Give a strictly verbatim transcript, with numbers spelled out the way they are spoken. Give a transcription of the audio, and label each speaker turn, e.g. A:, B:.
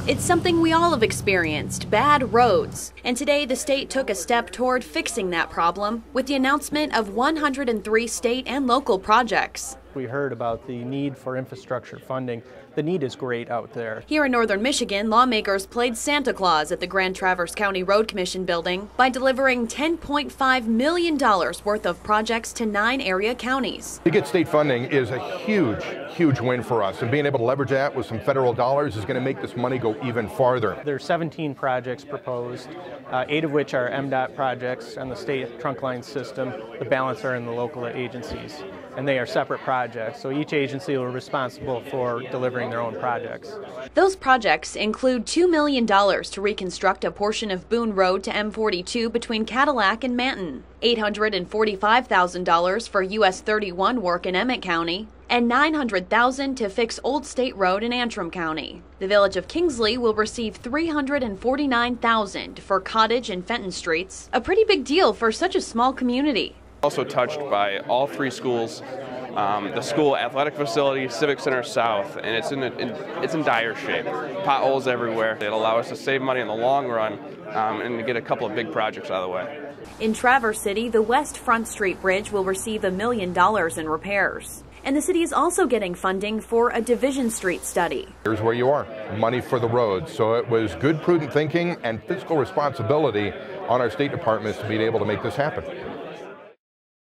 A: It's something we all have experienced, bad roads. And today the state took a step toward fixing that problem with the announcement of one hundred three state and local projects.
B: We heard about the need for infrastructure funding. The need is great out there.
A: Here in northern Michigan, lawmakers played Santa Claus at the Grand Traverse County Road Commission building by delivering ten point five million dollars worth of projects to nine area counties.
C: To get state funding is a huge, huge win for us, and being able to leverage that with some federal dollars is going to make this money go even farther.
B: There are seventeen projects proposed, uh, eight of which are M DOT projects on the state trunk line system. The balance are in the local agencies, and they are separate projects, so each agency will be responsible for delivering their own projects.
A: Those projects include two million dollars to reconstruct a portion of Boone Road to M forty-two between Cadillac and Manton, eight hundred forty-five thousand dollars for U S thirty-one work in Emmett County, and nine hundred thousand dollars to fix Old State Road in Antrim County. The village of Kingsley will receive three hundred forty-nine thousand dollars for Cottage and Fenton Streets, a pretty big deal for such a small community.
D: Also touched by all three schools, um, the school athletic facility, Civic Center South, and it's in, a, in it's in dire shape. Potholes everywhere. It'll allow us to save money in the long run um, and to get a couple of big projects out of the way.
A: In Traverse City, the West Front Street Bridge will receive a million dollars in repairs. And the city is also getting funding for a Division Street study.
C: Here's where you are, money for the roads. So it was good, prudent thinking and fiscal responsibility on our state departments to be able to make this happen.